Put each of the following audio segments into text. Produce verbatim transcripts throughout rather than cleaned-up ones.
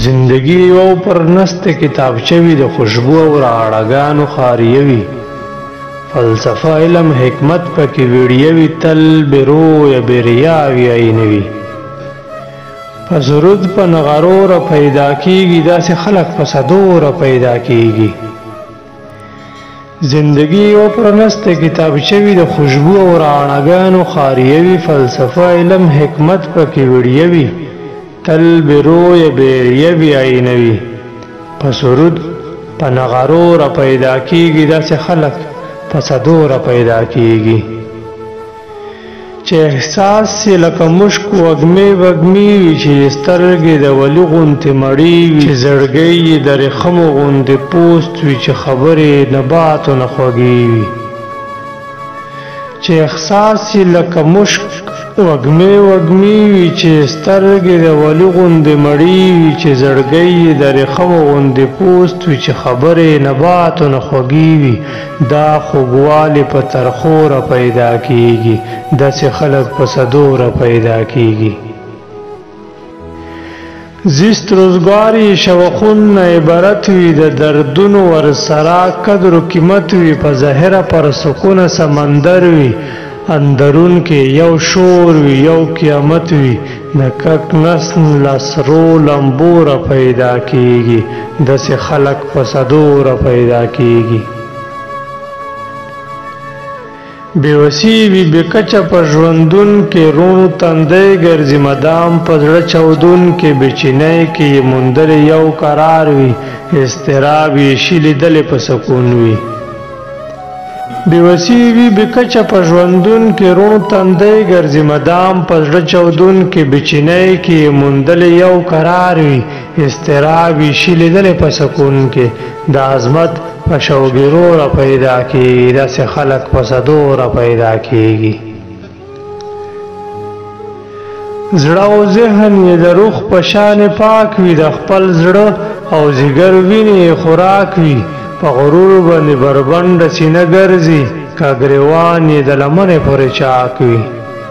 زندگی او پر نست کتابچه وي د خوشبو او راړهګانو خاریه وي فلسفه علم حکمت پکې ویډیه وي تل برویه بریا وي عین وي په سرود په نغارو را پیدا کیږي داسې خلق په صدو را پیدا کیږي زندگی او پر نست کتابچه وي د خوشبو او راړهګانو خاریه وي فلسفه علم حکمت پکې ویډیه وي تل بروی بیریه بی عینوی پا سرود پا نغارو را پیدا کیگی دا سی خلق پا صدو را پیدا کیگی چه احساس سی لکا مشک وگمی وگمی وی چه سترگی دا ولی غنت مڑی وی چه زرگی دا رخم غنت پوست وی چه خبری نبات و نخوگی وی چه احساس سی لکا مشک وگمی وگمی وی چې سترګې د ولی غوندې مړی وي چې زړګی د رخم غوندې پوست وي چې خبرې نبات نه خوږې وي دا خوږوالی په ترخو را پیدا کیږي داسې خلک په صدو را پیدا کیږي زیست روزګاری شوقون نه عبارت وي د دردونو ورسره قدر و قیمت وي په ظاهره پر سکون سمندر وي اندرون کې یو شور وی یو قیامت وی نکک نسل لسرو لمبو را پیدا کیږي داسې خلق په صدو را پیدا کیږي بېوسي وي بېکچه په ژوندون کې رونو تندی ګرځي مدام په زړه چاودون کې بېچینی کې یې موندلې یو قرار وي اضطراب یې شي لیدلې په سکون وي بیوسی وی بکچه په ژوندون کې رونو تندی ګرځي مدام په زړه چاودون کې بچینی کې موندلې یو قرار وي اضطراب یې شي لیدلې په سکون کې د عظمت په شوګیرو را پیدا کیږي داسې خلق په صدو را پیدا کیږي زړه او ذهن یې د روح په شان پاک وي د خپل زړه او ځیګر وینې خوراک وي په غرور باندې بربنډه سینه ګرځي که ګریوان یې د لمنې پورې چاک وي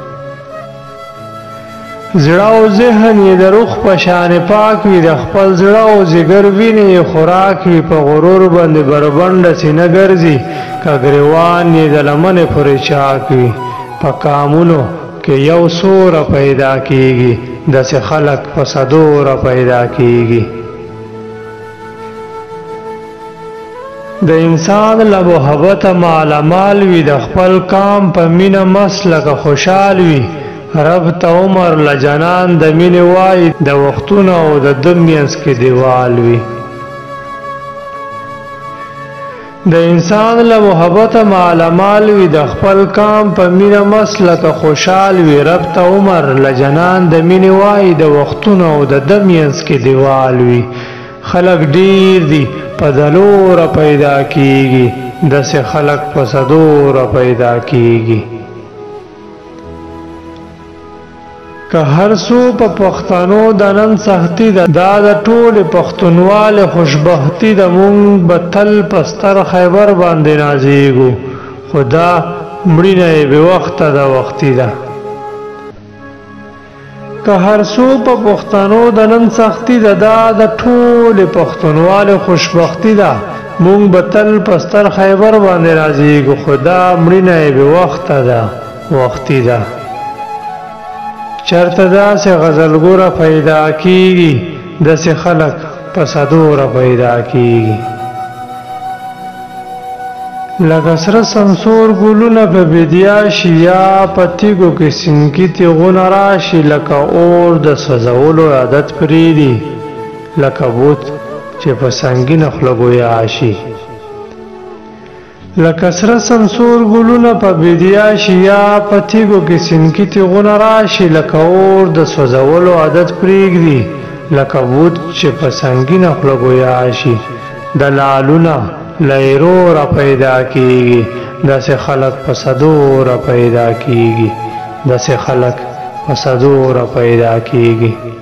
زړه او ذهن یې د روح په شان پاک وي د خپل زړه او ځیګر وینې یې خوراک وي په غرور باندې بربنډه سینه ګرځي که ګریوان یې د لمنې پورې چاک وي په کامونو کې یو سوره پیدا کیږي داسې خلق په صدو را پیدا کیږي د انسان له محبته مالامال وي د خپل کام په مینه مست لکه خوشحال وي رب ته عمر له جنان د مینې وایي د وختونو او د ده منځ کې دیوال وي د انسان له محبته مالامال وي د خپل کام په مینه مست لکه خوشحال وي رب ته عمر له جنان د مینې وایي د وختونو او د ده منځ کې دیوال وي خلق ډیر دي په دلو را پیدا کیږي داسې خلق په صدو را پیدا کیږي که هر څو په پښتنو د نن سختي ده دا د ټولې پښتونوالې خوشبختي ده مونږ به تل په ستر خیبر باندې نازیږو خو دا مړینه یې بېوخته ده وختي ده که هر څو په پښتنو د نن سختي ده دا د ټولې پښتونوالې خوشبختي ده مونږ به تل په ستر خیبر باندې راځيږو خو دا مړینه یې بېوخته ده وختي ده چېرته داسې غزلګوره پیدا کیږي داسې خلق په صدوره پیدا کیږي لکه سره سمسور ګلونه په بیدیا شي یا په تیږو کې سینکي تیغونه راشي لکه اور د سوځولو عادت پرېږدي لکه بوت چې په سنګینه خوله ګویا شي لکه سره سمسور ګلونه په بیدیا شي یا په تیږو کې سینکي تیغونه راشي لکه اور د سوځولو عادت پرېږدي لکه بوت چې په سنګینه خوله ګویا شي د لالونه لیرو را پیدا کیږي داسې خلق په صدو را پیدا کیږي داسې خلق په صدو را پیدا کیږي